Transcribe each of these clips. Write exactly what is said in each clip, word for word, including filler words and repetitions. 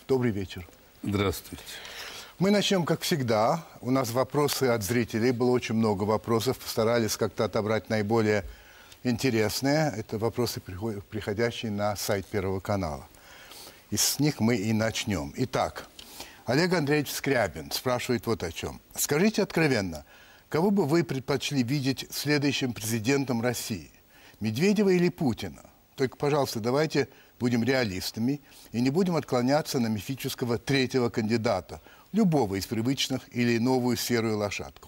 Добрый вечер. Здравствуйте. Мы начнем, как всегда. У нас вопросы от зрителей. Было очень много вопросов. Постарались как-то отобрать наиболее интересные. Это вопросы, приходящие на сайт Первого канала. И с них мы и начнем. Итак, Олег Андреевич Скрябин спрашивает вот о чем. Скажите откровенно, кого бы вы предпочли видеть следующим президентом России? Медведева или Путина? Только, пожалуйста, давайте будем реалистами и не будем отклоняться на мифического третьего кандидата, любого из привычных или новую серую лошадку.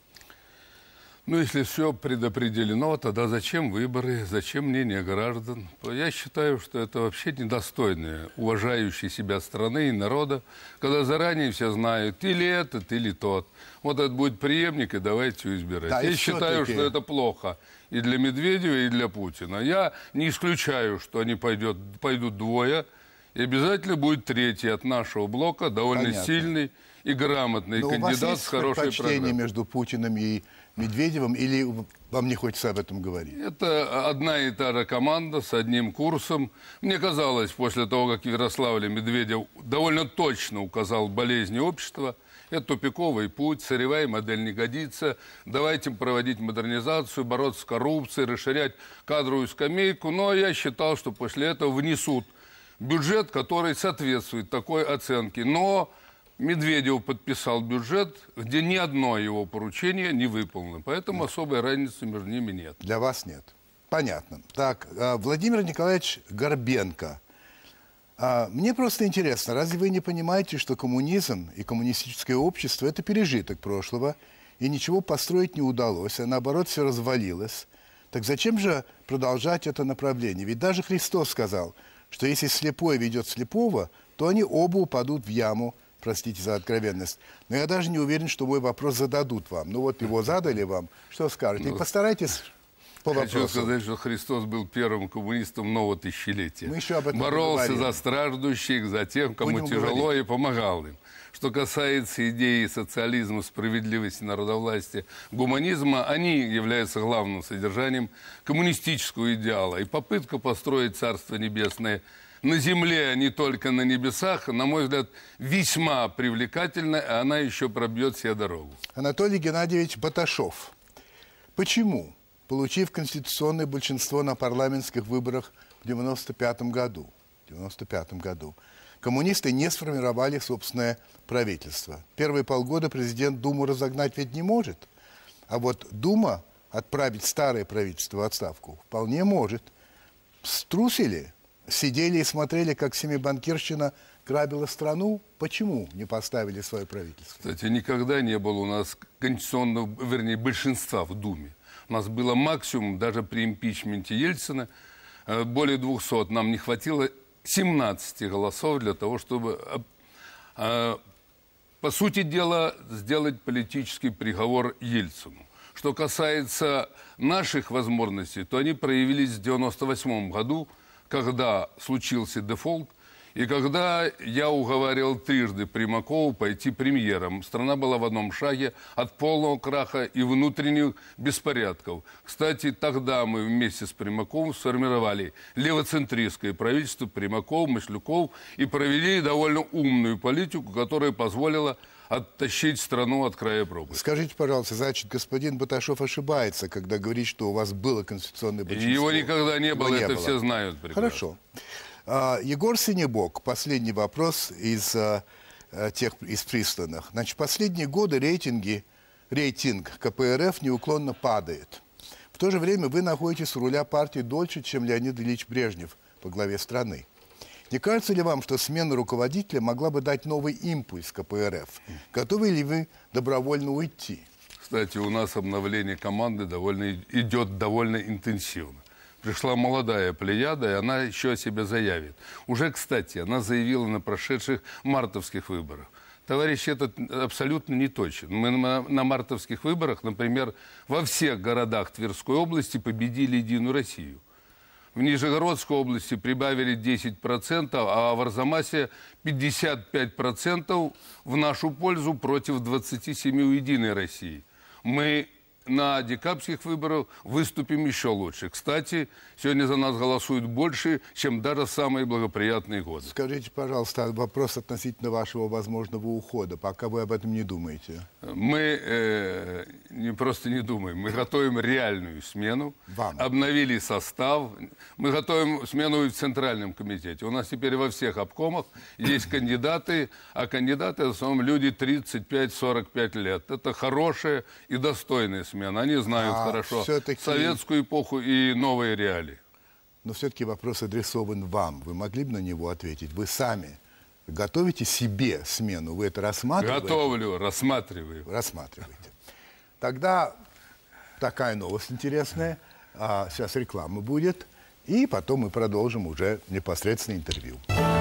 Ну, если все предопределено, тогда зачем выборы, зачем мнение граждан? Я считаю, что это вообще недостойное, уважающей себя страны и народа, когда заранее все знают, или этот, или тот. Вот это будет преемник, и давайте его избирать. Да, Я считаю, что это плохо и для Медведева, и для Путина. Я не исключаю, что они пойдет, пойдут двое, и обязательно будет третий от нашего блока, довольно Понятно. сильный и грамотный Но кандидат у вас есть с хорошей программой. Между Путиным и Медведевым, или вам не хочется об этом говорить? Это одна и та же команда с одним курсом. Мне казалось, после того, как в Ярославле Медведев довольно точно указал болезни общества, это тупиковый путь, сырьевая модель не годится, давайте проводить модернизацию, бороться с коррупцией, расширять кадровую скамейку. Но я считал, что после этого внесут бюджет, который соответствует такой оценке. Но Медведев подписал бюджет, где ни одно его поручение не выполнено. Поэтому нет. особой разницы между ними нет. Для вас нет. Понятно. Так, Владимир Николаевич Горбенко. Мне просто интересно, разве вы не понимаете, что коммунизм и коммунистическое общество – это пережиток прошлого, и ничего построить не удалось, а наоборот все развалилось? Так зачем же продолжать это направление? Ведь даже Христос сказал, что если слепой ведет слепого, то они оба упадут в яму. Простите за откровенность. Но я даже не уверен, что мой вопрос зададут вам. Ну вот его задали вам. Что скажете? И постарайтесь по вопросу. Хочу сказать, что Христос был первым коммунистом нового тысячелетия. Мы еще об этом Боролся за страждущих, за тех, кому Будем тяжело, говорить. и помогал им. Что касается идеи социализма, справедливости, народовластия, гуманизма, они являются главным содержанием коммунистического идеала. И попытка построить Царство Небесное на земле, а не только на небесах, на мой взгляд, весьма привлекательна, а она еще пробьет себе дорогу. Анатолий Геннадьевич Баташов. Почему, получив конституционное большинство на парламентских выборах в девяносто пятом году, девяносто пятом году, коммунисты не сформировали собственное правительство? Первые полгода президент Думу разогнать ведь не может. А вот Дума отправить старое правительство в отставку вполне может. Струсили? Сидели и смотрели, как семибанкирщина грабила страну. Почему не поставили свое правительство? Кстати, никогда не было у нас конституционного, вернее, большинства в Думе. У нас было максимум, даже при импичменте Ельцина, более двухсот. Нам не хватило семнадцати голосов для того, чтобы, по сути дела, сделать политический приговор Ельцину. Что касается наших возможностей, то они проявились в девяносто восьмом году, когда случился дефолт, и когда я уговаривал трижды Примакова пойти премьером. Страна была в одном шаге от полного краха и внутренних беспорядков. Кстати, тогда мы вместе с Примаковым сформировали левоцентристское правительство Примаков, Машлюков и провели довольно умную политику, которая позволила оттащить страну от края пропасти. Скажите, пожалуйста, значит, господин Баташов ошибается, когда говорит, что у вас было конституционное большинство? Его никогда не было, Его не это было. Все знают прекрасно. Хорошо. А, Егор Синебок, последний вопрос из а, тех из присланных. Значит, последние годы рейтинги, рейтинг ка пэ эр эф неуклонно падает. В то же время вы находитесь у руля партии дольше, чем Леонид Ильич Брежнев во главе страны. Не кажется ли вам, что смена руководителя могла бы дать новый импульс ка пэ эр эф? Готовы ли вы добровольно уйти? Кстати, у нас обновление команды довольно, идет довольно интенсивно. Пришла молодая плеяда, и она еще о себе заявит. Уже, кстати, она заявила на прошедших мартовских выборах. Товарищ этот абсолютно не точен. Мы на, на мартовских выборах, например, во всех городах Тверской области победили Единую Россию. В Нижегородской области прибавили десять процентов, а в Арзамасе пятьдесят пять процентов в нашу пользу против двадцати семи у Единой России. Мы на декабрьских выборах выступим еще лучше. Кстати, сегодня за нас голосуют больше, чем даже в самые благоприятные годы. Скажите, пожалуйста, вопрос относительно вашего возможного ухода. Пока вы об этом не думаете. Мы э, не просто не думаем, мы готовим реальную смену. Вам. Обновили состав. Мы готовим смену и в Центральном комитете. У нас теперь во всех обкомах есть кандидаты, а кандидаты в основном люди тридцать пять — сорок пять лет. Это хорошая и достойная смена. Они знают а хорошо все-таки... советскую эпоху и новые реалии. Но все-таки вопрос адресован вам. Вы могли бы на него ответить? Вы сами готовите себе смену? Вы это рассматриваете? Готовлю, рассматриваю. Рассматриваете. Тогда такая новость интересная. А сейчас реклама будет. И потом мы продолжим уже непосредственно интервью.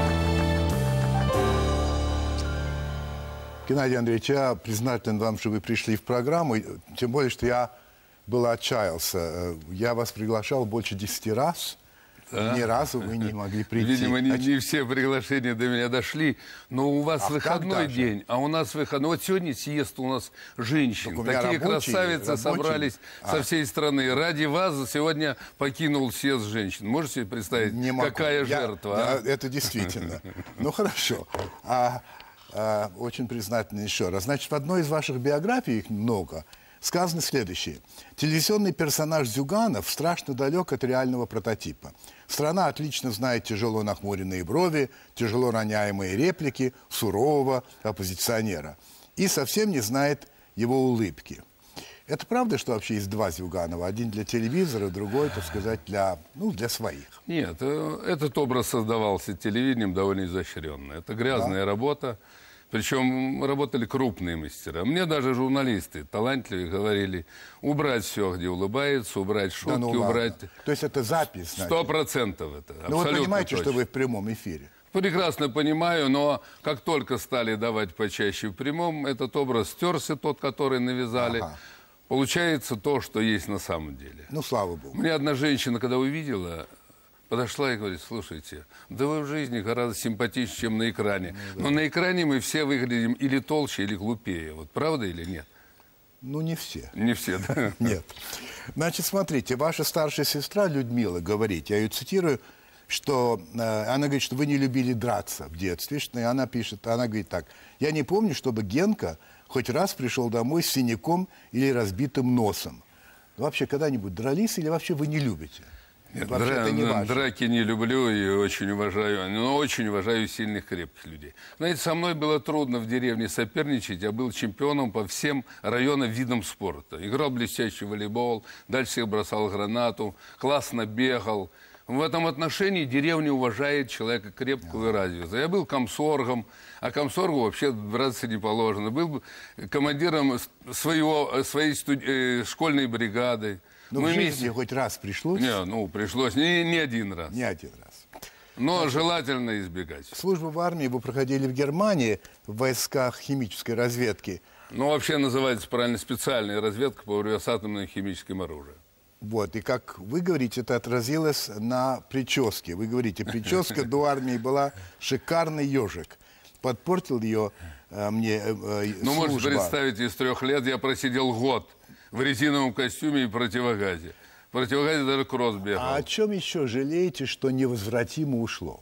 Геннадий Андреевич, я признателен вам, что вы пришли в программу. Тем более, что я был отчаялся. Я вас приглашал больше десяти раз. Да. Ни разу вы не могли прийти. Видимо, не, не все приглашения до меня дошли. Но у вас а выходной день, а у нас выходной. Вот сегодня съезд у нас женщин. Такие рабочие, красавицы рабочие. собрались а. со всей страны. Ради вас сегодня покинул съезд женщин. Можете себе представить, не какая могу. жертва? Я, а? Это действительно. Ну, хорошо. А, а, очень признательно еще раз. Значит, в одной из ваших биографий, их много, сказано следующее. Телевизионный персонаж Зюганов страшно далек от реального прототипа. Страна отлично знает тяжело нахмуренные брови, тяжело роняемые реплики сурового оппозиционера. И совсем не знает его улыбки. Это правда, что вообще есть два Зюганова? Один для телевизора, другой, так сказать, для, ну, для своих? Нет, этот образ создавался телевидением довольно изощренно. Это грязная да? работа. Причем работали крупные мастера. Мне даже журналисты талантливые говорили, убрать все, где улыбается, убрать шутки, да, ну, убрать... То есть это запись, значит? Сто процентов это. Но вы понимаете, точно. Что вы в прямом эфире? Прекрасно понимаю, но как только стали давать почаще в прямом, этот образ стерся, тот, который навязали. Ага. Получается то, что есть на самом деле. Ну, слава богу. Мне одна женщина, когда увидела... Подошла и говорит, слушайте, да вы в жизни гораздо симпатичнее, чем на экране. Ну, да. Но на экране мы все выглядим или толще, или глупее. Вот правда или нет? Ну, не все. Не все, да? Нет. Значит, смотрите, ваша старшая сестра Людмила говорит, я ее цитирую, что э, она говорит, что вы не любили драться в детстве. И она пишет, она говорит так, я не помню, чтобы Генка хоть раз пришел домой с синяком или разбитым носом. Вообще, когда-нибудь дрались или вообще вы не любите? Нет, дра не драки не люблю и очень уважаю, но очень уважаю сильных, крепких людей. Знаете, со мной было трудно в деревне соперничать, я был чемпионом по всем районам видам спорта. Играл блестящий волейбол, дальше всех бросал гранату, классно бегал. В этом отношении деревня уважает человека крепкого и развитого. Я был комсоргом, а комсоргу вообще драться не положено. Был командиром своего, своей студ... школьной бригады. Ну, в жизни вместе... хоть раз пришлось? Не, ну, пришлось не, не один раз. Не один раз. Но Значит, желательно избегать. Службу в армии вы проходили в Германии в войсках химической разведки. Ну, вообще называется правильно специальная разведка по борьбе с атомным и химическим оружием. Вот, и как вы говорите, это отразилось на прическе. Вы говорите, прическа до армии была шикарный ежик. Подпортил ее э, мне э, э, Ну, можете представить, из трех лет я просидел год в резиновом костюме и противогазе. В противогазе даже кросс бегал. А о чем еще жалеете, что невозвратимо ушло?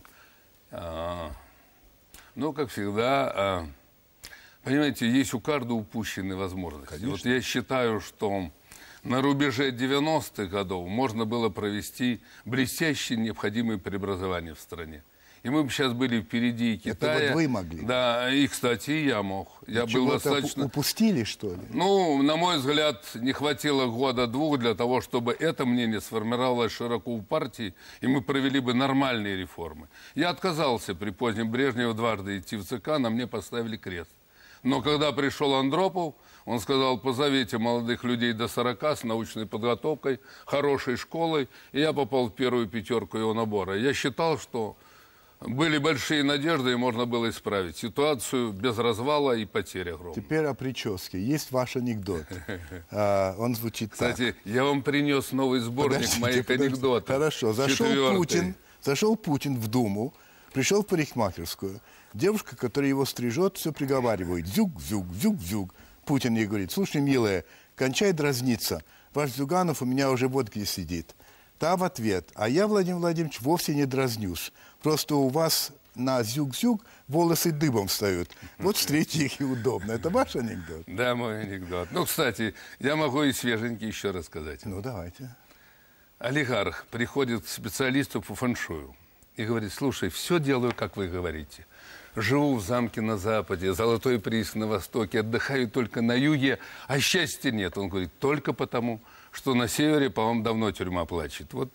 А, ну, как всегда, а, понимаете, есть у каждого упущенные возможности. Конечно. Вот я считаю, что на рубеже девяностых годов можно было провести блестящие необходимые преобразования в стране. И мы бы сейчас были впереди Китая. Это вот вы могли? Да, и, кстати, и я мог. Я был достаточно... упустили, что ли? Ну, на мой взгляд, не хватило года-двух для того, чтобы это мнение сформировалось широко в партии, и мы провели бы нормальные реформы. Я отказался при позднем Брежневе дважды идти в ЦК, на мне поставили крест. Но когда пришел Андропов, он сказал, позовите молодых людей до сорока с научной подготовкой, хорошей школой, и я попал в первую пятерку его набора. Я считал, что были большие надежды, и можно было исправить ситуацию без развала и потери огромных. Теперь о прическе. Есть ваш анекдот. А, он звучит Кстати, так. я вам принес новый сборник подождите, моих подождите. анекдотов. Хорошо. Зашел Путин, зашел Путин в Думу, пришел в парикмахерскую. Девушка, которая его стрижет, все приговаривает. Зюк, зюк, зюк, зюк. Путин ей говорит, слушай, милая, кончай дразниться. Ваш Зюганов у меня уже вот где сидит. Та в ответ. А я, Владимир Владимирович, вовсе не дразнюсь. Просто у вас на зюг-зюг волосы дыбом встают. Вот встретить их и удобно. Это ваш анекдот? Да, мой анекдот. Ну, кстати, я могу и свеженький еще рассказать. Ну, давайте. Олигарх приходит к специалисту по фэншую и говорит: слушай, все делаю, как вы говорите. Живу в замке на западе, золотой прииск на востоке, отдыхаю только на юге, а счастья нет. Он говорит: только потому, что на севере, по-моему, давно тюрьма плачет. Вот.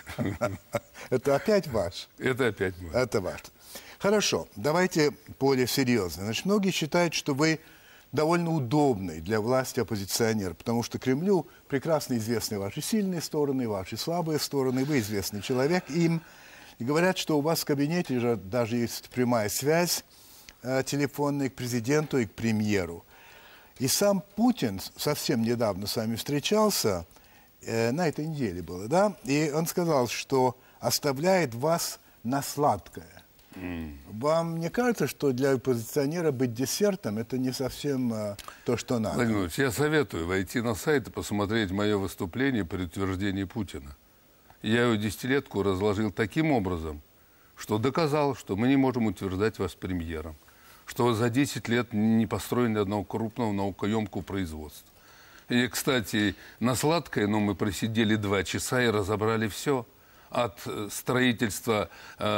Это опять ваш? Это опять ваш. Это ваш. Хорошо, давайте более серьезно. Значит, многие считают, что вы довольно удобный для власти оппозиционер, потому что Кремлю прекрасно известны ваши сильные стороны, ваши слабые стороны, вы известный человек им. И говорят, что у вас в кабинете же даже есть прямая связь э, телефонная к президенту и к премьеру. И сам Путин совсем недавно с вами встречался, э, на этой неделе было, да? И он сказал, что оставляет вас на сладкое. Mm. Вам не кажется, что для оппозиционера быть десертом – это не совсем э, то, что надо? Владимир, я советую войти на сайт и посмотреть мое выступление при утверждении Путина. Я его десятилетку разложил таким образом, что доказал, что мы не можем утверждать вас премьером, что за десять лет не построили одного крупного наукоемкого производства. И, кстати, на сладкое, ну, мы просидели два часа и разобрали все. От строительства,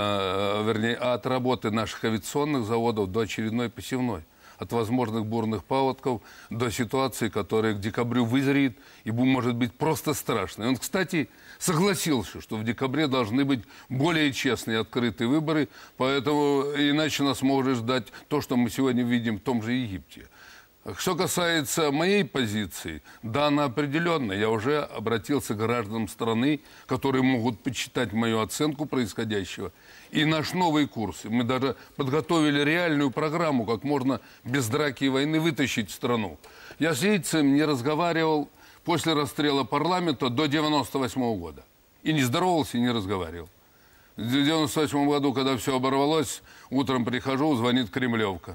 э, вернее, от работы наших авиационных заводов до очередной посевной. От возможных бурных паводков до ситуации, которая к декабрю вызреет и может быть просто страшной. Он, кстати, согласился, что в декабре должны быть более честные открытые выборы, поэтому иначе нас может ждать то, что мы сегодня видим в том же Египте. Что касается моей позиции, да, она определенная. Я уже обратился к гражданам страны, которые могут почитать мою оценку происходящего. И наш новый курс. Мы даже подготовили реальную программу, как можно без драки и войны вытащить страну. Я с Ельциным не разговаривал после расстрела парламента до девяносто восьмого года. И не здоровался, и не разговаривал. В девяносто восьмом году, когда все оборвалось, утром прихожу, звонит Кремлевка.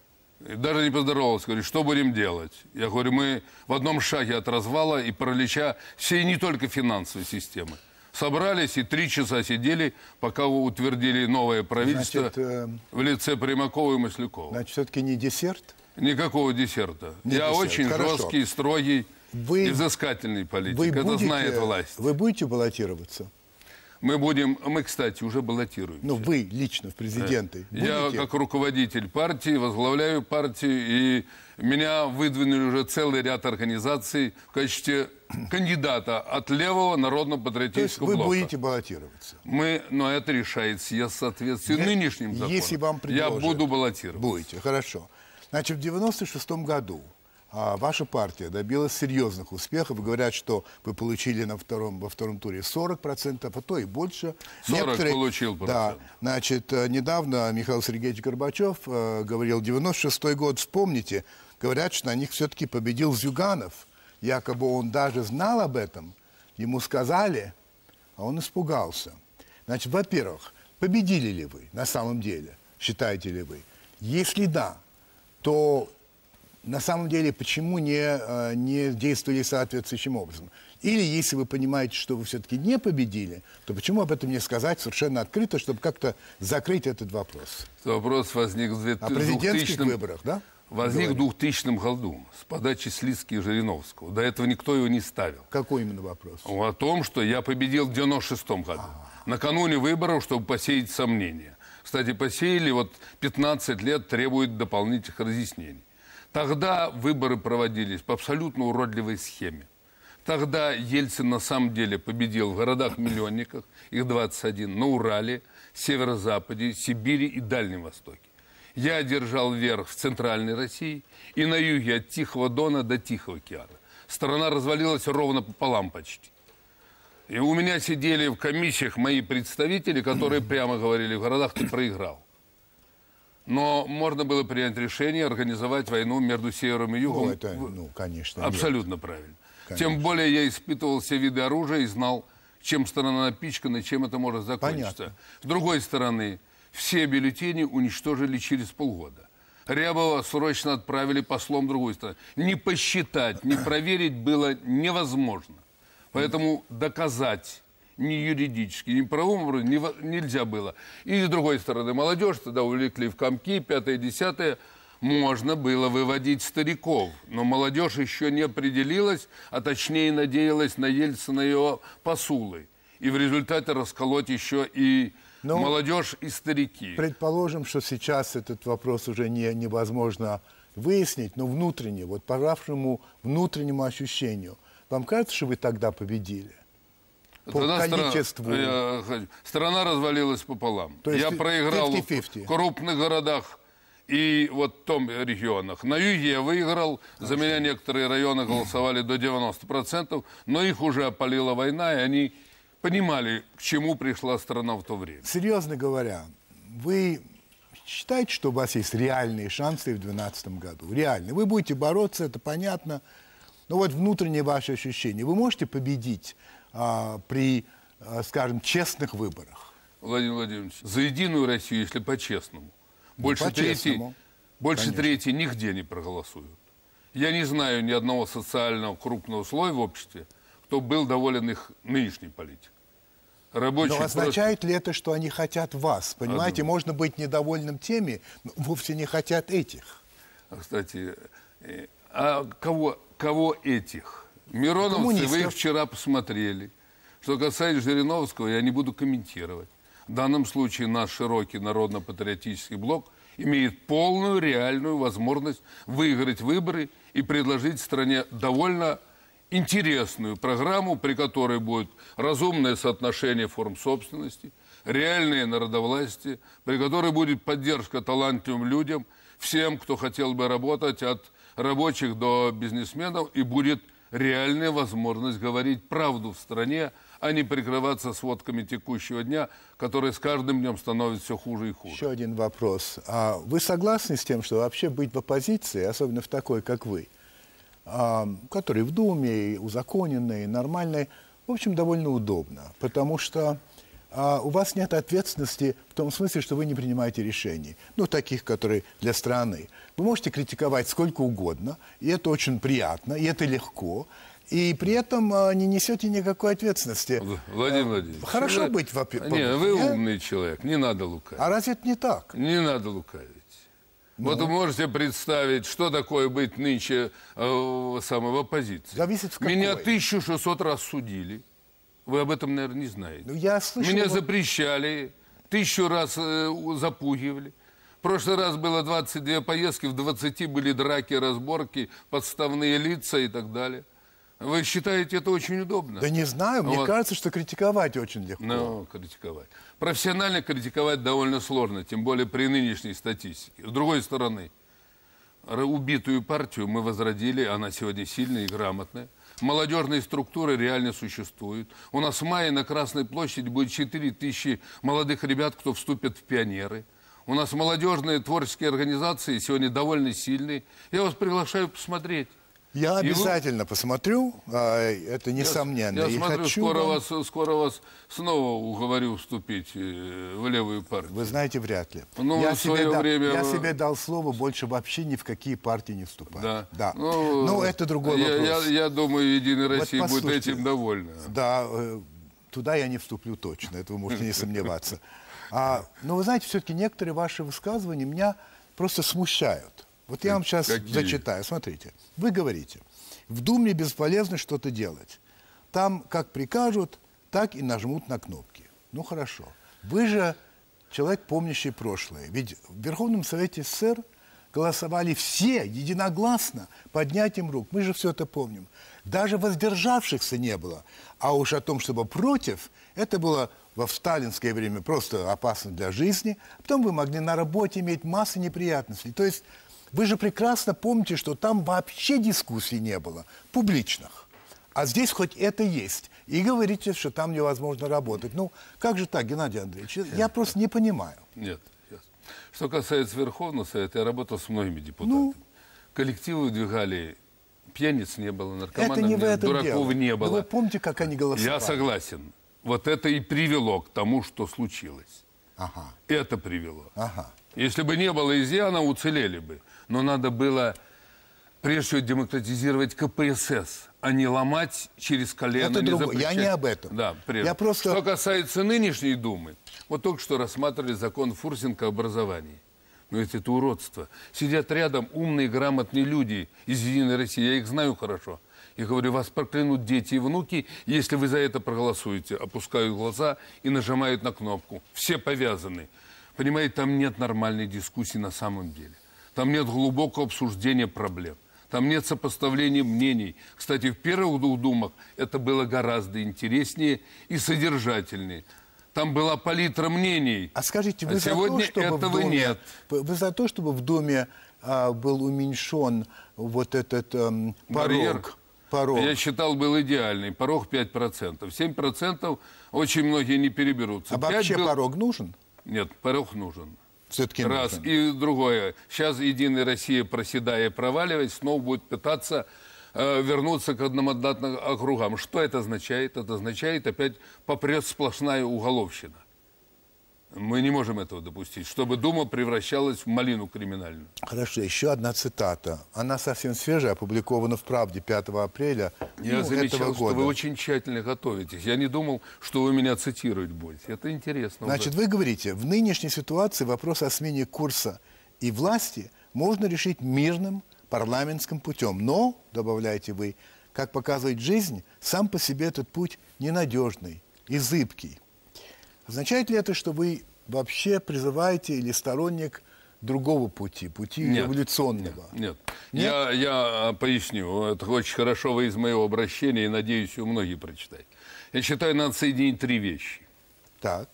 Даже не поздоровался, говорит: что будем делать? Я говорю: мы в одном шаге от развала и паралича всей не только финансовой системы. Собрались и три часа сидели, пока утвердили новое правительство. Значит, э... в лице Примакова и Маслякова. Значит, все-таки не десерт? Никакого десерта. Не Я десерт. Очень Хорошо. Жесткий, строгий, вы... взыскательный политик. Вы Это будете... знает власть. Вы будете баллотироваться? Мы будем, мы, кстати, уже баллотируемся. Ну, вы лично в президенты будете? Я, как руководитель партии, возглавляю партию, и меня выдвинули уже целый ряд организаций в качестве кандидата от левого народно-патриотического блока. То есть вы будете баллотироваться? Мы, но это решает съезд в соответствии с нынешним законом. Если вам предложат, я буду баллотироваться. Будете, хорошо. Значит, в девяносто шестом году а ваша партия добилась серьезных успехов. Говорят, что вы получили на втором, во втором туре сорок процентов, а то и больше. сорок Некоторые... получил процент. Да. Значит, недавно Михаил Сергеевич Горбачев э, говорил, девяносто шестой год, вспомните, говорят, что на них все-таки победил Зюганов. Якобы он даже знал об этом, ему сказали, а он испугался. Значит, во-первых, победили ли вы на самом деле, считаете ли вы? Если да, то... На самом деле, почему не, не действовали соответствующим образом? Или, если вы понимаете, что вы все-таки не победили, то почему об этом не сказать совершенно открыто, чтобы как-то закрыть этот вопрос? Вопрос возник в двухтысячном... О президентских выборах, да? Возник в двухтысячном году с подачи Слицкого и Жириновского. До этого никто его не ставил. Какой именно вопрос? О том, что я победил в девяносто шестом году. А-а-а. Накануне выборов, чтобы посеять сомнения. Кстати, посеяли, вот пятнадцать лет требует дополнительных разъяснений. Тогда выборы проводились по абсолютно уродливой схеме. Тогда Ельцин на самом деле победил в городах-миллионниках, их двадцать один, на Урале, Северо-Западе, Сибири и Дальнем Востоке. Я одержал верх в Центральной России и на юге от Тихого Дона до Тихого океана. Страна развалилась ровно пополам почти. И у меня сидели в комиссиях мои представители, которые прямо говорили: в городах ты проиграл. Но можно было принять решение организовать войну между Севером и Югом. Ну, это, ну, конечно, абсолютно нет. правильно. Конечно. Тем более я испытывал все виды оружия и знал, чем страна напичкана, чем это может закончиться. Понятно. С другой стороны, все бюллетени уничтожили через полгода. Рябова срочно отправили послом в другую страну. Не посчитать, не проверить было невозможно. Поэтому доказать ни юридически, ни правовым образом нельзя было. И с другой стороны, молодежь тогда увлекли в комки, пятое-десятое. Можно было выводить стариков, но молодежь еще не определилась, а точнее надеялась на Ельцина и его посулы. И в результате расколоть еще и ну, молодежь, и старики. Предположим, что сейчас этот вопрос уже не, невозможно выяснить, но внутренне, вот по вашему внутреннему ощущению, вам кажется, что вы тогда победили? По тогда количеству. Страна, страна развалилась пополам. То есть я проиграл пятьдесят пятьдесят. в крупных городах и вот в том регионах. На юге я выиграл, а за что? Меня некоторые районы голосовали до девяноста процентов, но их уже опалила война, и они понимали, к чему пришла страна в то время. Серьезно говоря, вы считаете, что у вас есть реальные шансы в две тысячи двенадцатом году? Реальные. Вы будете бороться, это понятно. Но вот внутренние ваши ощущения. Вы можете победить а, при, а, скажем, честных выборах? Владимир Владимирович, за Единую Россию, если по-честному, больше, трети, больше трети нигде не проголосуют. Я не знаю ни одного социального крупного слоя в обществе, кто был доволен их нынешней политикой. Рабочие но означает просто... ли это, что они хотят вас? Понимаете, а, можно быть недовольным теми, но вовсе не хотят этих. Кстати, а кого, кого этих? Мироновцы, вы их вчера посмотрели. Что касается Жириновского, я не буду комментировать. В данном случае наш широкий народно-патриотический блок имеет полную реальную возможность выиграть выборы и предложить стране довольно интересную программу, при которой будет разумное соотношение форм собственности, реальное народовластие, при которой будет поддержка талантливым людям, всем, кто хотел бы работать, от рабочих до бизнесменов, и будет реальная возможность говорить правду в стране, а не прикрываться сводками текущего дня, которые с каждым днем становятся все хуже и хуже. Еще один вопрос. А вы согласны с тем, что вообще быть в оппозиции, особенно в такой, как вы, а, который в Думе, узаконенный, нормальный, в общем, довольно удобно, потому что а, у вас нет ответственности в том смысле, что вы не принимаете решений, ну, таких, которые для страны. Вы можете критиковать сколько угодно, и это очень приятно, и это легко, и при этом а, не несете никакой ответственности. Владимир Владимирович. Хорошо вы... быть в оппозиции. Нет, вы умный человек, не надо лукавить. А разве это не так? Не надо лукавить. Ну, вот вы можете представить, что такое быть нынче э, самой в оппозиции. Зависит в какой. Меня тысячу шестьсот раз судили. Вы об этом, наверное, не знаете. Ну, я слышал, Меня но... запрещали, тысячу раз э, запугивали. В прошлый раз было двадцать две поездки, в двадцати были драки, разборки, подставные лица и так далее. Вы считаете это очень удобно? Да не знаю, мне вот. кажется, что критиковать очень легко. Ну, критиковать. Профессионально критиковать довольно сложно, тем более при нынешней статистике. С другой стороны, убитую партию мы возродили, она сегодня сильная и грамотная. Молодежные структуры реально существуют. У нас в мае на Красной площади будет четыре тысячи молодых ребят, кто вступит в пионеры. У нас молодежные творческие организации сегодня довольно сильные. Я вас приглашаю посмотреть. Я обязательно вы... посмотрю, это несомненно. Я, я и смотрю, хочу скоро, вам... вас, скоро вас снова уговорю вступить в левую партию. Вы знаете, вряд ли. Ну, я, себе да... время... я себе дал слово больше вообще ни в какие партии не вступать. Да. да. Ну, ну, это другой я, вопрос. Я, я думаю, Единая Россия вот будет этим довольна. Да, туда я не вступлю точно, это вы можете не сомневаться. А, но вы знаете, все-таки некоторые ваши высказывания меня просто смущают. Вот я вам сейчас Какие? зачитаю. Смотрите, вы говорите... В Думе бесполезно что-то делать. Там как прикажут, так и нажмут на кнопки. Ну хорошо. Вы же человек, помнящий прошлое. Ведь в Верховном Совете СССР голосовали все единогласно поднятием рук. Мы же все это помним. Даже воздержавшихся не было. А уж о том, чтобы против, это было в сталинское время просто опасно для жизни. Потом вы могли на работе иметь массу неприятностей. То есть вы же прекрасно помните, что там вообще дискуссий не было, публичных. А здесь хоть это есть. И говорите, что там невозможно работать. Ну, как же так, Геннадий Андреевич? Я просто не понимаю. Нет. Что касается Верховного Совета, я работал с многими депутатами. Ну, коллективы выдвигали, пьяниц не было, наркоманов не было, дураков не было. Вы помните, как они голосовали? Я согласен. Вот это и привело к тому, что случилось. Ага. Это привело. Ага. Если бы не было изъяна, уцелели бы. Но надо было, прежде всего, демократизировать ка пэ эс эс, а не ломать через колено. Это не другое. Я не об этом. Да, прежде. Я просто... Что касается нынешней Думы, вот только что рассматривали закон Фурсенко о образовании. Но ведь это уродство. Сидят рядом умные, грамотные люди из «Единой России». Я их знаю хорошо. И говорю, вас проклянут дети и внуки, если вы за это проголосуете. Опускают глаза и нажимают на кнопку. Все повязаны. Понимаете, там нет нормальной дискуссии на самом деле. Там нет глубокого обсуждения проблем. Там нет сопоставления мнений. Кстати, в первых двух думах это было гораздо интереснее и содержательнее. Там была палитра мнений. А скажите, вы а за сегодня то, чтобы этого в Думе, нет. Вы за то, чтобы в Думе а, был уменьшен вот этот эм, порог? порог? Я считал, был идеальный. Порог пять процентов. семь процентов очень многие не переберутся. А вообще был... порог нужен? Нет, порог нужен. Все-таки Раз. нужен. И другое. Сейчас «Единая Россия», проседая и проваливаясь, снова будет пытаться э, вернуться к одномандатным округам. Что это означает? Это означает, опять попрет сплошная уголовщина. Мы не можем этого допустить, чтобы Дума превращалась в малину криминальную. Хорошо, еще одна цитата. Она совсем свежая, опубликована в «Правде» пятого апреля Я ну, замечал, этого года. что вы очень тщательно готовитесь. Я не думал, что вы меня цитировать будете. Это интересно. Значит, уже. вы говорите, в нынешней ситуации вопрос о смене курса и власти можно решить мирным парламентским путем. Но, добавляете вы, как показывает жизнь, сам по себе этот путь ненадежный и зыбкий. Означает ли это, что вы вообще призываете или сторонник другого пути, пути нет, революционного? Нет, нет. нет? Я, я поясню. Это очень хорошо вы из моего обращения, и, надеюсь, у многих прочитаете. Я считаю, надо соединить три вещи. Так.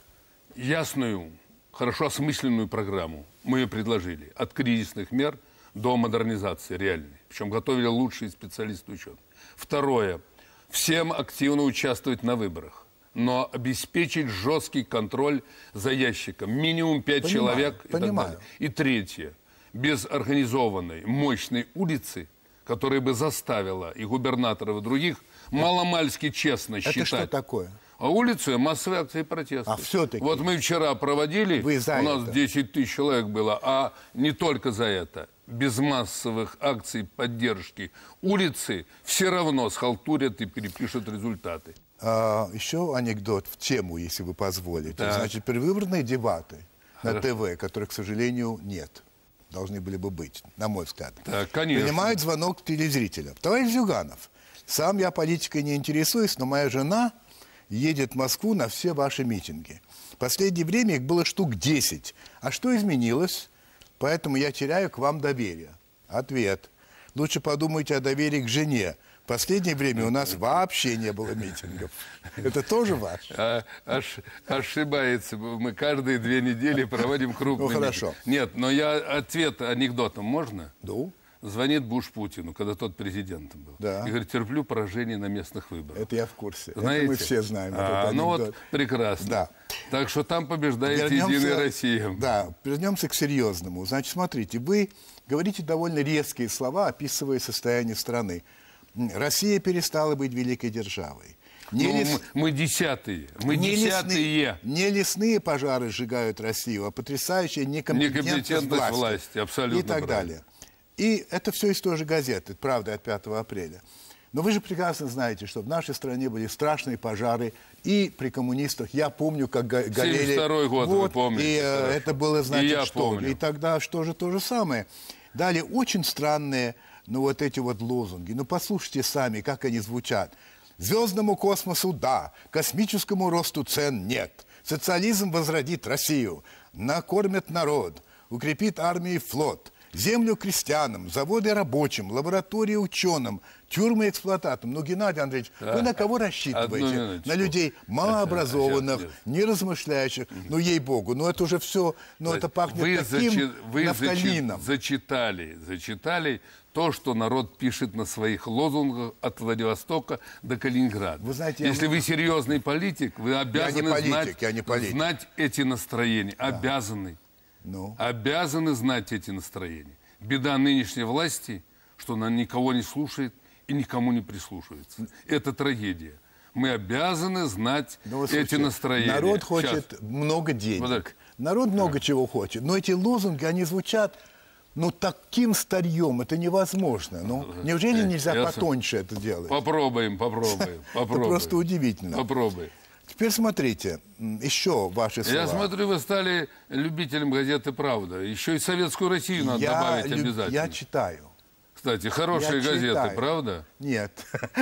Ясную, хорошо осмысленную программу мы ее предложили. От кризисных мер до модернизации реальной. Причем готовили лучшие специалисты ученые. Второе. Всем активно участвовать на выборах, но обеспечить жесткий контроль за ящиком. Минимум пять Понимаю, человек и понимаю. так далее. И третье. Без организованной, мощной улицы, которая бы заставила и губернаторов, и других маломальски честно Это считать. что такое? А улицы — массовые акции протеста. А все-таки? Вот мы вчера проводили, Вы за у нас это? десять тысяч человек было, а не только за это. Без массовых акций поддержки улицы все равно схалтурят и перепишут результаты. А, еще анекдот в тему, если вы позволите. Так. Значит, предвыборные дебаты Хорошо. на ТВ, которых, к сожалению, нет. Должны были бы быть, на мой взгляд. Так, конечно. Принимают звонок телезрителя. Товарищ Зюганов, сам я политикой не интересуюсь, но моя жена едет в Москву на все ваши митинги. В последнее время их было штук десять. А что изменилось? Поэтому я теряю к вам доверие. Ответ. Лучше подумайте о доверии к жене. В последнее время у нас вообще не было митингов. Это тоже ваш? А, ош, ошибается. Мы каждые две недели проводим крупный Ну, хорошо. митинг. Нет, но я ответ анекдотом можно? Ну? Звонит Буш Путину, когда тот президентом был. Да. И говорит, терплю поражение на местных выборах. Это я в курсе. Знаете? Это мы все знаем. А, этот ну вот, анекдот. прекрасно. Да. Так что там побеждает Вернемся- «Единая Россия». Да, вернемся к серьезному. Значит, смотрите, вы говорите довольно резкие слова, описывая состояние страны. Россия перестала быть великой державой. Не Ну, лес- мы, мы десятые. Мы не десятые. лесные, не лесные пожары сжигают Россию, а потрясающая некомпетентность, Некомпетентность власти, власти, абсолютно и так правильно. далее. И это все из той же газеты, «Правда» от пятого апреля. Но вы же прекрасно знаете, что в нашей стране были страшные пожары и при коммунистах. Я помню, как го- горели... семьдесят второй год, вы вот, помните, И э, хорошо. это было, значит, И я что? помню. И тогда что же то же самое? Далее очень странные, ну, вот эти вот лозунги. Ну, послушайте сами, как они звучат. Звездному космосу – да, космическому росту цен – нет. Социализм возродит Россию, накормит народ, укрепит армию и флот, землю крестьянам, заводы рабочим, лаборатории ученым, тюрьмы эксплуататорам. Ну, Геннадий Андреевич, Да. вы на кого Одну рассчитываете? минуточку. На людей малообразованных, Сейчас, сейчас. неразмышляющих. Ну, ей-богу, ну это уже все, ну это пахнет Вы, таким зачи- вы зачи- нафталином. зачитали, зачитали то, что народ пишет на своих лозунгах от Владивостока до Калининграда. Вы знаете, я- Если вы серьезный политик, вы обязаны политик, знать, я не политик. знать эти настроения. Обязаны. Ну. Обязаны знать эти настроения. Беда нынешней власти, что она никого не слушает и никому не прислушивается. Это трагедия. Мы обязаны знать Ну, вот эти слушайте, настроения. народ Сейчас. хочет много денег. Вот так. Народ много чего хочет, но эти лозунги, они звучат, ну, таким старьем, это невозможно. Ну, неужели нельзя Я потоньше это делать? Попробуем, попробуем, попробуем. Это просто удивительно. Попробуй. Теперь смотрите, еще ваши слова. Я смотрю, вы стали любителем газеты «Правда». Еще и советскую Россию надо я добавить люб... обязательно. Я читаю. Кстати, хорошие Я газеты, читаю. правда? Нет.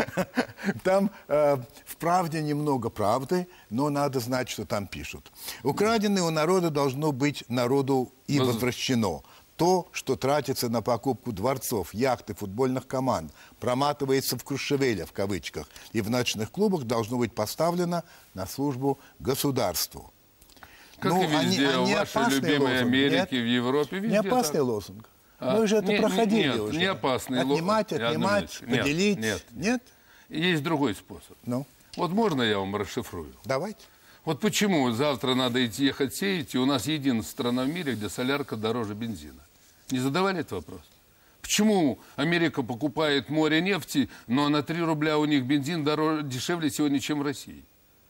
Там э, в «Правде» немного правды, но надо знать, что там пишут. Украденное у народа должно быть народу и возвращено. То, что тратится на покупку дворцов, яхт и футбольных команд, проматывается в Куршевеле, в кавычках, и в ночных клубах, должно быть поставлено на службу государству. Как ну, и везде, они, они в вашей любимой лозунг, Америке, нет? в Европе, везде. Не опасный так. лозунг. А, Мы же это не, проходили нет, уже. не опасный Отнимать, лозунг. отнимать, Нет, поделить. Нет, нет? Есть другой способ. Ну? Вот можно я вам расшифрую? Давайте. Вот почему завтра надо идти ехать сеять, и у нас единственная страна в мире, где солярка дороже бензина. Не задавали этот вопрос? Почему Америка покупает море нефти, но на три рубля у них бензин дороже, дешевле сегодня, чем в России?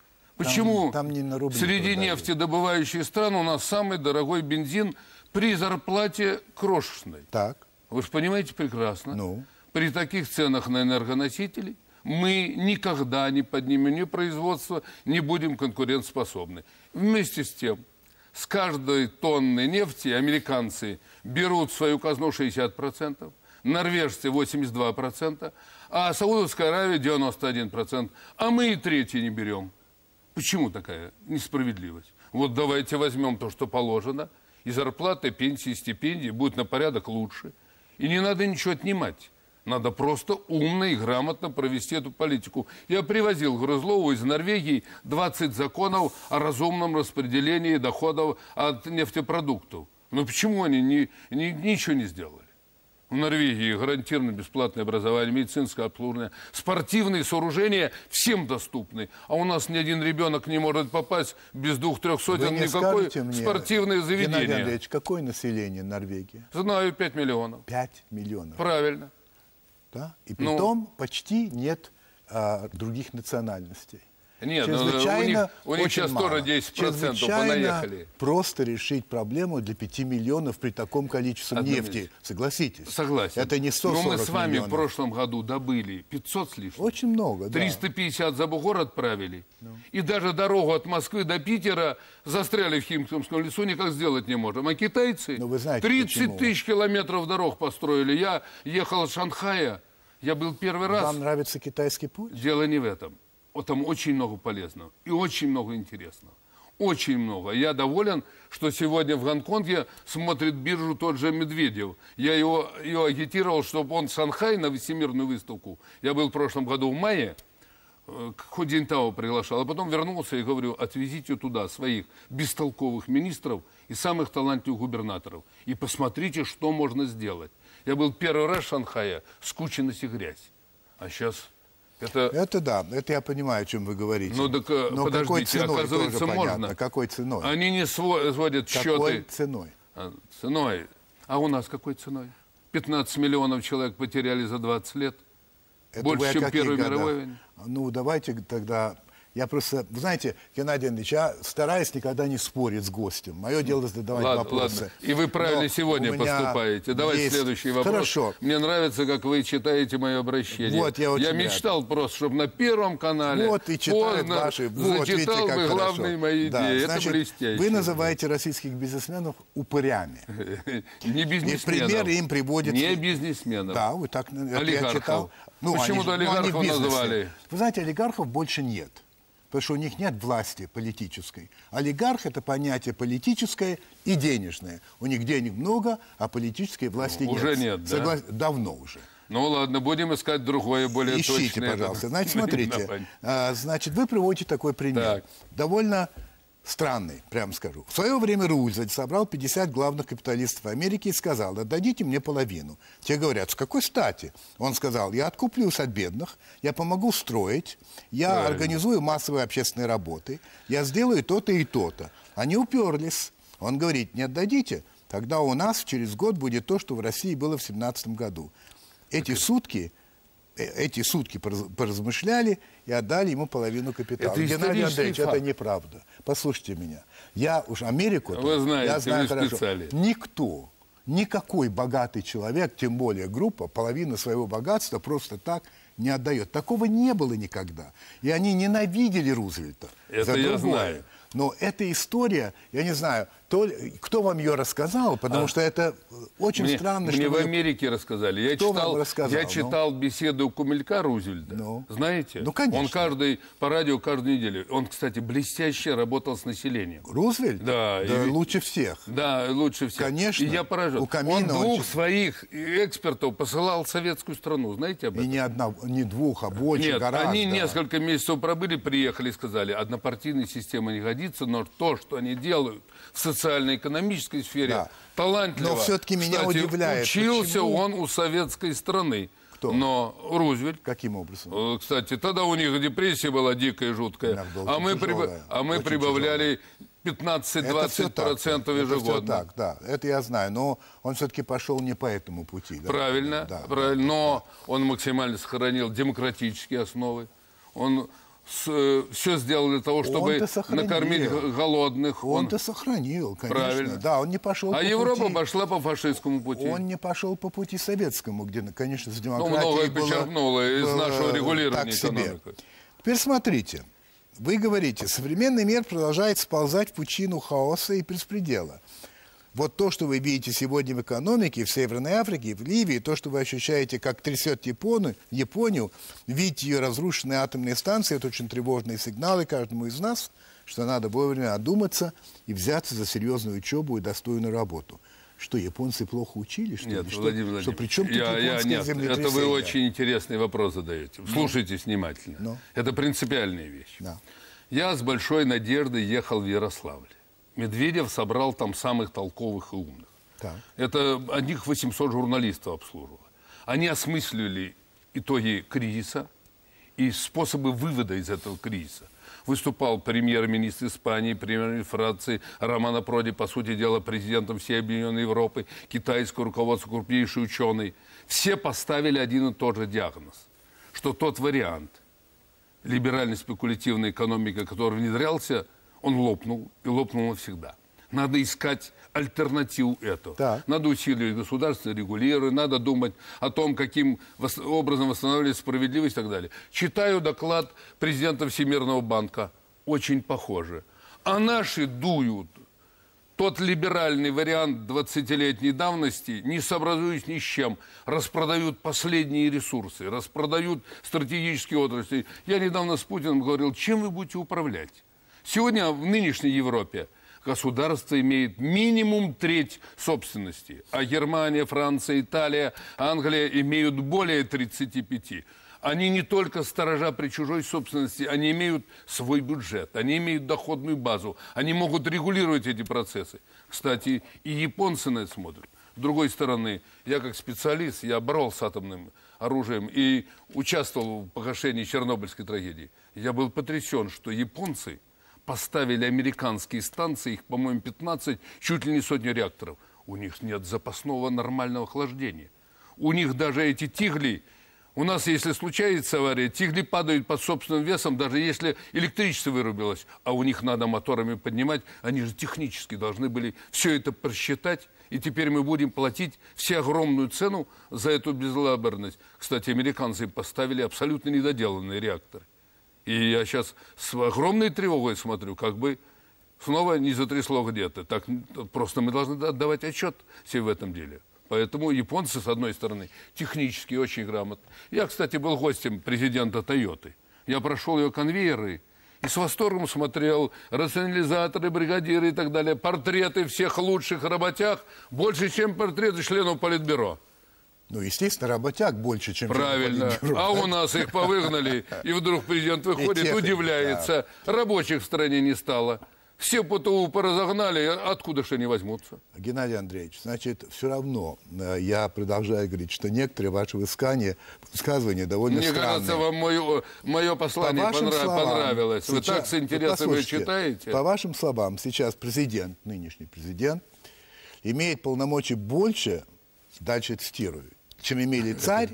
Почему там, там не на рубли среди продают. нефтедобывающих стран у нас самый дорогой бензин при зарплате крошечной? Так. Вы же понимаете прекрасно. Ну? При таких ценах на энергоносители мы никогда не поднимем ни производство, не будем конкурентоспособны. Вместе с тем, с каждой тонны нефти американцы берут в свою казну шестьдесят процентов, норвежцы восемьдесят два процента, а Саудовская Аравия девяносто один процент, а мы и третий не берем. Почему такая несправедливость? Вот давайте возьмем то, что положено, и зарплаты, пенсии, стипендии будут на порядок лучше. И не надо ничего отнимать. Надо просто умно и грамотно провести эту политику. Я привозил Грызлову из Норвегии двадцать законов о разумном распределении доходов от нефтепродуктов. Но почему они ни, ни, ничего не сделали? В Норвегии гарантированно бесплатное образование, медицинское обслуживание, спортивные сооружения всем доступны. А у нас ни один ребенок не может попасть без двух-трех сотен никакое спортивное заведение. Геннадий Андреевич, какое население Норвегии? Знаю, пять миллионов. Пять миллионов. Правильно. Да? И при том ну, почти нет а, других национальностей. Нет, ну, у них, у них сейчас тоже десять процентов понаехали. Просто решить проблему для пяти миллионов при таком количестве Одну нефти. Минуту. Согласитесь? Согласен. Это не сто сорок Но мы с вами миллионов. в прошлом году добыли пятьсот с лишним. Очень много, да. триста пятьдесят за Бугор отправили. Ну. И даже дорогу от Москвы до Питера застряли в Химкинском лесу, никак сделать не можем. А китайцы вы знаете, тридцать тысяч километров дорог построили. Я ехал из Шанхая, я был первый раз. Вам нравится китайский путь? Дело не в этом. Вот там очень много полезного и очень много интересного. Очень много. Я доволен, что сегодня в Гонконге смотрит биржу тот же Медведев. Я его, его агитировал, чтобы он в Шанхай на всемирную выставку. Я был в прошлом году в мае, Ху Цзиньтао приглашал, а потом вернулся и говорю, отвезите туда своих бестолковых министров и самых талантливых губернаторов. И посмотрите, что можно сделать. Я был первый раз в Шанхае, скученность и грязь. А сейчас... Это... это да, это я понимаю, о чем вы говорите. Ну, так, но подождите, какой ценой, оказывается, тоже можно. Понятно. Какой ценой? Они не сводят счеты. Какой ценой? А, ценой. А у нас какой ценой? пятнадцать миллионов человек потеряли за двадцать лет. Это больше, чем Первой мировой войны. Ну, давайте тогда... Я просто, вы знаете, Геннадий Андреевич, я стараюсь никогда не спорить с гостем. Мое дело задавать ладно, вопросы. Ладно. И вы правильно Но сегодня поступаете. Давайте есть... следующий вопрос. Хорошо. Мне нравится, как вы читаете мое обращение. Вот, я очень я мечтал рад. просто, чтобы на Первом канале вот, и поздно ваши... вот, зачитал видите, бы хорошо. главные мои да, идеи. Значит, это блестяще. Вы называете российских бизнесменов упырями. Не бизнесменов. И примеры им приводят... Не бизнесменов. Да, вы так... Олигархов. Я читал. Ну, почему-то они, олигархов ну, они называли. Вы знаете, олигархов больше нет. Потому что у них нет власти политической. Олигарх – это понятие политическое и денежное. У них денег много, а политической власти ну, нет. Уже нет, да? Согла... Давно уже. Ну ладно, будем искать другое, более точное. Ищите, пожалуйста. Значит, смотрите. а, значит, вы приводите такой пример. Так. Довольно странный, прямо скажу. В свое время Рузвельт собрал пятьдесят главных капиталистов Америки и сказал, отдадите мне половину. Те говорят, с какой стати? Он сказал, я откуплюсь от бедных, я помогу строить, я Правильно. организую массовые общественные работы, я сделаю то-то и то-то. Они уперлись. Он говорит, не отдадите, тогда у нас через год будет то, что в России было в семнадцатом году. Эти сутки, эти сутки поразмышляли и отдали ему половину капитала. Это Геннадий Андреевич, факт. это неправда. Послушайте меня. Я уж Америку, вы знаете, я знаю вы хорошо. специалист. Никто, никакой богатый человек, тем более группа, половину своего богатства просто так не отдает. Такого не было никогда. И они ненавидели Рузвельта. Это за я другое. знаю. Но эта история, я не знаю, то, кто вам ее рассказал, потому а, что это очень мне, странно. Мне что в вы... Америке рассказали. Я кто читал, вам рассказал? я читал ну? беседы у Кумелька Рузвельта. Ну? Знаете? Ну, конечно. Он каждый, по радио каждую неделю. Он, кстати, блестяще работал с населением. Рузвельт? Да. Да, и... лучше всех. Да, лучше всех. Конечно. И я поражен. Он двух он... своих экспертов посылал в советскую страну. Знаете об этом? И не, одна, не двух, а больше, Нет, гораздо. они несколько месяцев пробыли, приехали и сказали, однопартийная система не годится, но то, что они делают в социально-экономической сфере, да. талантливо. Но все-таки меня Кстати, удивляет. Учился почему... он у советской страны. Кто? Но Рузвельт. Каким образом? Кстати, тогда у них депрессия была дикая, жуткая. А мы, приб... а мы прибавляли пятнадцать-двадцать процентов ежегодно. Это все так, да. Это я знаю. Но он все-таки пошел не по этому пути. Да? Правильно, да, правильно. Да, но да. он максимально сохранил демократические основы. Он с, все сделал для того, чтобы накормить голодных. Он-то он... сохранил, конечно. Правильно. Да, он не пошел а по Европа пути... пошла по фашистскому пути. Он не пошел по пути советскому, где, конечно, с демократией ну, многое было, почерпнуло из было нашего регулирования экономики. Теперь смотрите. Вы говорите, современный мир продолжает сползать в пучину хаоса и беспредела. Вот то, что вы видите сегодня в экономике, в Северной Африке, в Ливии, то, что вы ощущаете, как трясет Японию, Японию, видите ее разрушенные атомные станции, это очень тревожные сигналы каждому из нас, что надо вовремя одуматься и взяться за серьезную учебу и достойную работу. Что, японцы плохо учили? Что нет, ли? Что, Владимир Владимирович, что, при чем тут я, я, нет, землетрясения? это вы очень интересный вопрос задаете. Слушайте ну, внимательно. Ну, это принципиальная вещь. Да. Я с большой надеждой ехал в Ярославль. Медведев собрал там самых толковых и умных. Так. Это одних восемьсот журналистов обслуживало. Они осмыслили итоги кризиса и способы вывода из этого кризиса. Выступал премьер-министр Испании, премьер-министр Франции, Романо Проди, по сути дела, президентом всей Объединенной Европы, китайское руководство, крупнейший ученый. Все поставили один и тот же диагноз, что тот вариант либерально-спекулятивной экономики, который внедрялся, он лопнул, и лопнул навсегда. Надо искать альтернативу этого. Так. Надо усиливать государственное регулирование, надо думать о том, каким образом восстанавливать справедливость и так далее. Читаю доклад президента Всемирного банка. Очень похоже. А наши дуют тот либеральный вариант двадцатилетней давности, не сообразуясь ни с чем, распродают последние ресурсы, распродают стратегические отрасли. Я недавно с Путиным говорил, чем вы будете управлять? Сегодня в нынешней Европе государство имеет минимум треть собственности, а Германия, Франция, Италия, Англия имеют более тридцати пяти. Они не только сторожа при чужой собственности, они имеют свой бюджет, они имеют доходную базу, они могут регулировать эти процессы. Кстати, и японцы на это смотрят. С другой стороны, я как специалист, я боролся с атомным оружием и участвовал в погашении Чернобыльской трагедии. Я был потрясен, что японцы поставили американские станции, их, по-моему, пятнадцать, чуть ли не сотню реакторов. У них нет запасного нормального охлаждения. У них даже эти тигли, у нас, если случается авария, тигли падают под собственным весом, даже если электричество вырубилось, а у них надо моторами поднимать, они же технически должны были все это просчитать, и теперь мы будем платить все огромную цену за эту безалаберность. Кстати, американцы поставили абсолютно недоделанные реакторы. И я сейчас с огромной тревогой смотрю, как бы снова не затрясло где-то. Так просто мы должны отдавать отчет себе в этом деле. Поэтому японцы, с одной стороны, технически очень грамотны. Я, кстати, был гостем президента Тойоты. Я прошел ее конвейеры и с восторгом смотрел рационализаторы, бригадиры и так далее, портреты всех лучших работяг больше, чем портреты членов Политбюро. Ну, естественно, работяг больше, чем... Правильно. А у нас их повыгнали, и вдруг президент выходит, тех, удивляется. Да. Рабочих в стране не стало. Все ПТУ поразогнали, откуда же они возьмутся? Геннадий Андреевич, значит, все равно я продолжаю говорить, что некоторые ваши высказывания, высказывания довольно Мне странные. Мне кажется, вам мое, мое послание по понрав... словам, понравилось. Сейчас, Вы так с интересом его читаете. По вашим словам, сейчас президент, нынешний президент, имеет полномочий больше, дальше цитирую, чем имели царь,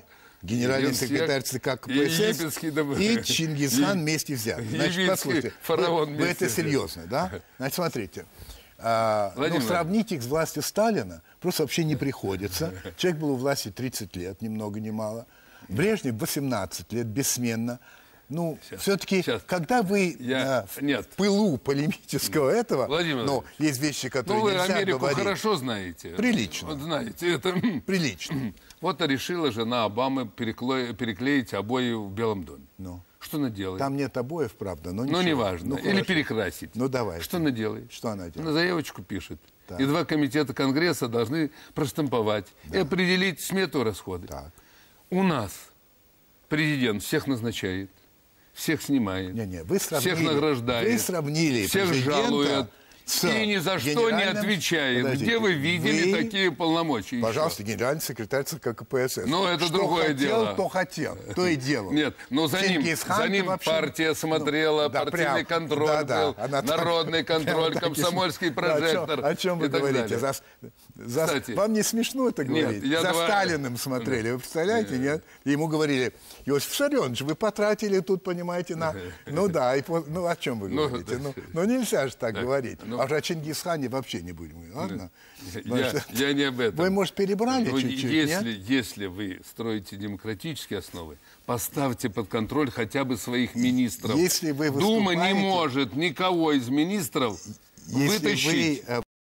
генеральный секретарь ЦК КПСС и Чингисхан вместе взяты. Значит, послушайте, вы, вы это серьезно, да? Значит, смотрите. А, ну, сравнить их с властью Сталина просто вообще не приходится. Человек был у власти тридцать лет, ни много ни мало. Брежнев восемнадцать лет, бессменно. Ну, все-таки, когда вы Я... а, Нет. в пылу полемического этого, Владимир но есть вещи, которые ну, вы нельзя Америку говорить. хорошо знаете. Прилично. Вот знаете, это... Прилично. Вот решила жена Обамы перекло... переклеить обои в Белом доме. Ну. Что она делает? Там нет обоев, правда, но ничего. Ну, неважно. Ну, Или перекрасить. Ну, давай. Что она делает? Что она делает? Она заявочку пишет. Так. И два комитета Конгресса должны проштамповать Да. и определить смету расходов. Так. У нас президент всех назначает, всех снимает, Не, не, вы сравнили, всех награждает, вы сравнили всех президента жалует с и ни за что не генеральным- отвечает. Подождите, Где вы видели вы- такие полномочия? еще? Пожалуйста, генеральный секретарь ЦК КПСС. Ну, это что другое хотел, дело. то хотел, то и делал. Нет, но за ним, Чингисхан за ним вообще- партия смотрела, Ну, да, партийный прям, контроль да, да, был, она так- народный контроль, прям так и комсомольский см- Да, прожектор. О чем, о чем вы и так говорите? далее. За, за- Кстати, вам не смешно это нет, говорить? я За два- Сталиным смотрели, вы представляете, нет? И ему говорили: Иосиф Виссарионович, вы потратили тут, понимаете, на... Ну да, и по- ну о чем вы Ну, говорите? да. Ну, ну нельзя же так говорить. ну. А уже о Чингисхане вообще не будем говорить, ладно? Я, я не об этом. Вы, может, перебрали Вы- чуть-чуть, если, нет? если вы строите демократические основы, поставьте под контроль хотя бы своих министров. Если вы Дума не выступаете- может никого из министров Если вытащить вы, э,